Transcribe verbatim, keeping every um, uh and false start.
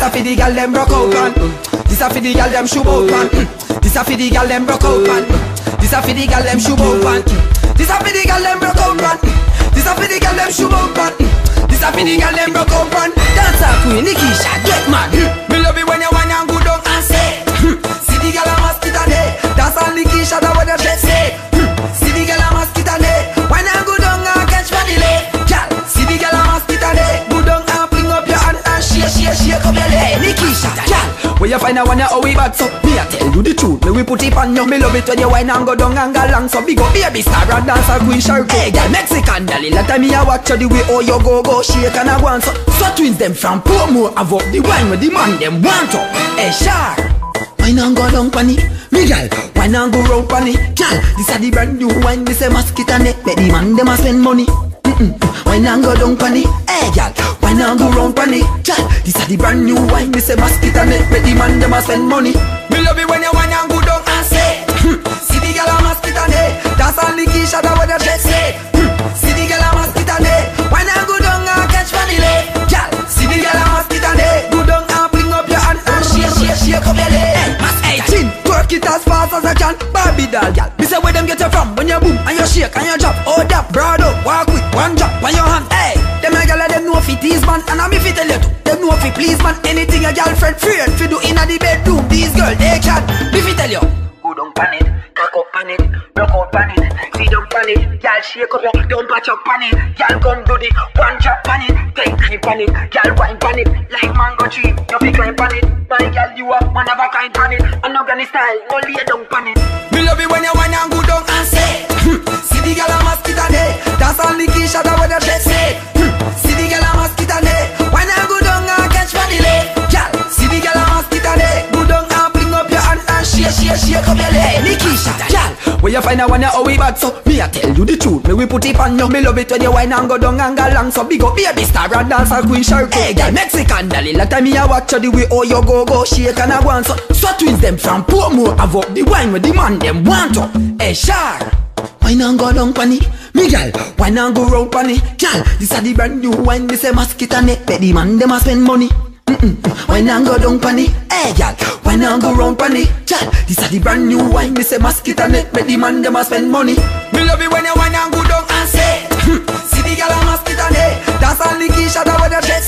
a fi the gal them broke out pan. This a fi the gal them shoe out pan. This a fi the gal them broke out pan. This a fi the gal them shoe out pan. This a fi the gal them broke out pan. This a fi the gal them shoe out pan. This a fi the gal them broke out pan. Dance a queen Nikisha get mad. Me love it when you whine and go down and say. See the gal a mosquito day. That's all Nikisha that what the dress say. See the gal a mosquito day. Whine and go down and catch money lay. Gal, see the gal a mosquito day. Go down and fling up your hand and shake, shake, shake up your leg. Nikisha, gal, where you find a one how we bad so me a tell you the truth. Me we put it on you. Me love it when you whine and go down and go long. So big up baby star and dance a queen shark. Hey gal, Mexican dolly. Let me a watch you the way how you go go shake and a go on. So so twins them from Pomo have up the wine with the man them want to. Hey shark, wine and go down pan it. Me gal, wine and go round pan it. Gal, this a the brand new wine. This a mosquito net. Let the man them a spend money. Mm-mm. Wine and go down pan it. Hey gal, wine and go round pan it. Gal, this a the brand new wine. This a mosquito net. Let the man them a spend money. Me love it when you wine and go down and say. See the gal a mosquito net. That's all Nikisha that what the dress say. See the gal a mosquito net. Wine and go down and catch money lay. Gal, see the gal a mosquito net. Go down and bring up your hand and shake, shake, shake up your leg. Eighteen, twerk it as fast as I can. Barbie doll, gal. Me say where them get you from? When you boom and you shake and you drop. Oh that, broad up, walk with one drop on your hand. Hey, them a gal them know fi tease man, and I me fi tell you too. Them know fi please man. Anything a girlfriend friend fi do inna the bedroom. These girls they can. Me fi tell you. Go down pan it, cock up pan it, broke out pan it, see down pan it. Gal shake up your, don't patch up pan it. Gal come do the one drop pan it, take time pan it. Gal wine pan it, like mango tree. You fi climb pan it. My gal you a one of a kind pan it. I'm not gonna style, no lay down pan it. Me love it when you whine and go down and say. See the gal a mosquito day. That's all Nikisha that what the dress say. See the gal a mosquito day. Whine and go down and catch money lay. Gal, see the gal a mosquito day. Go down and fling up your hand and shake, shake, shake up your leg. Nikisha, gal, where you find a one how we bad so me a tell you the truth. Me we put it on you. Me love it when you whine and go down and go long. So big up baby star and dance a queen shark. Hey gal, Mexican dolly. Let me a watch you the way how you go go shake and a go on. So so twins them from Pomo have up the wine with the man them want to. Hey shark, wine and go down pan it. Me gal, wine and go round pan it. Gal, this a the brand new wine. This a mosquito net. Bet the man them a spend money. Mm-mm. Wine and go down pan it. Hey gal, wine and go round pan it. Gal, this a the brand new wine. This a mosquito net. Bet the man them a spend money. Me love it when you wine and go down and say. See the gal a mosquito net. That's all Nikisha that what the dress